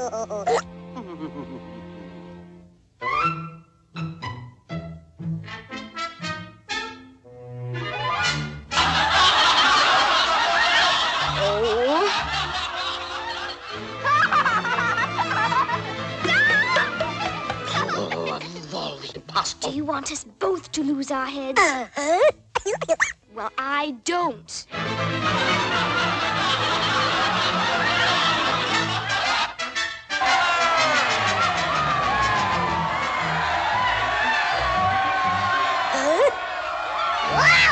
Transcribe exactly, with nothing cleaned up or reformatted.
Do you want us both to lose our heads? Uh-huh. Well, I don't. Huh?